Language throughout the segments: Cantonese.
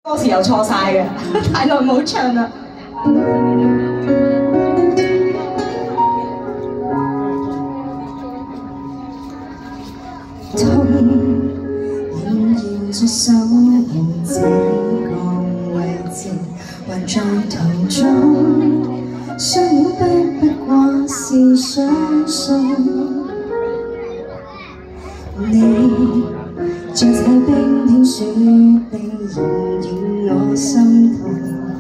歌詞又錯晒嘅，太耐冇唱啦。痛仍然着手仍這個位置，還在途中，相戀不過是相信你。 像這冰天雪地，仍與我心痛。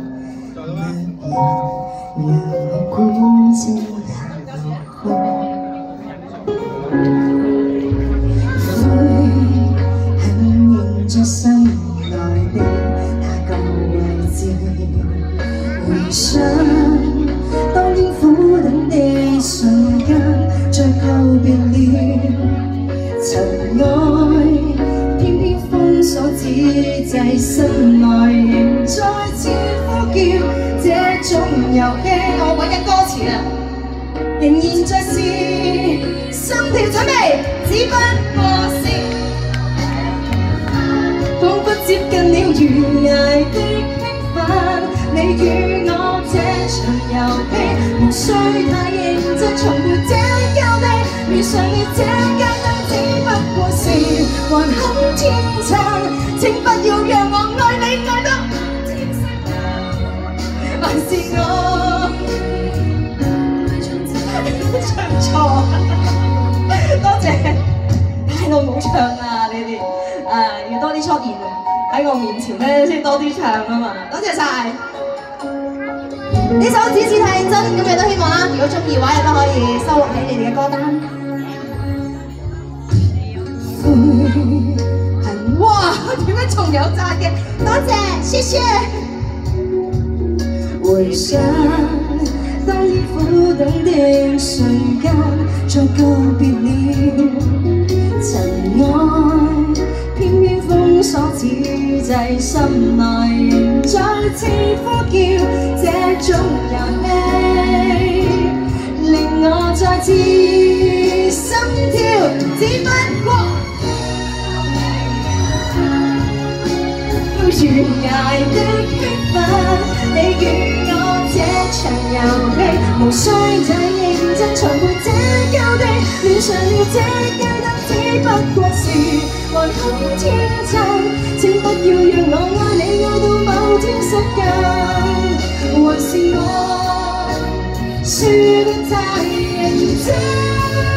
若然讓我孤寂流空，會很認着心內的那個位置，回想當天苦等的瞬間，再告別了塵埃。 所指制心內仍再次呼叫，這種遊戲我揾緊歌詞啊，仍然在是心跳準備，只不過是彷彿接近了懸崖的興奮。你與我這場遊戲，無需太認真，重回這舊地，遇上了這街燈，只不過是還很天真。 請不要讓我愛你愛到天色亮，還是我唱錯，多謝，太耐冇唱啦你哋，要多啲出現喺我面前咧，先多啲唱啊嘛，多謝晒。呢首《只是太認真》，咁亦都希望啦，如果中意嘅話，亦都可以收錄喺你哋嘅歌單。哇！點解仲有讚嘅？多謝，謝謝。回想當天苦等的瞬間，再告別了塵埃，偏偏封鎖此際，心內仍再次呼叫，這種遊戲令我再次心跳，只不過。 懸崖的興奮，你與我這場遊戲，無需太認真，重回這舊地，戀上了這街燈，只不過是還很天真。請不要讓我愛你愛到某天失禁，還是我輸得太認真。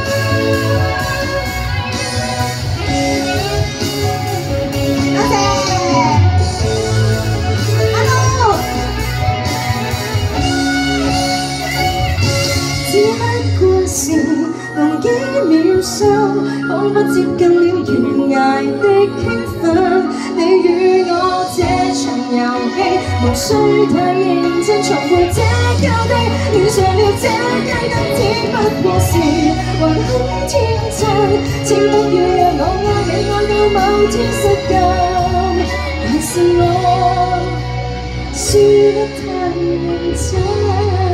用幾秒鐘，彷彿接近了懸崖的興奮。你與我這場遊戲，無需太認真，重回這舊地，戀上了這街燈，只不過是還很天真。請不要讓我愛你愛到某天失禁，還是我輸得太認真。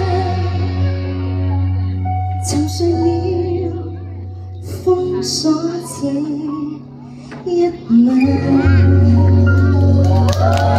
沉睡了，封鎖這一晚。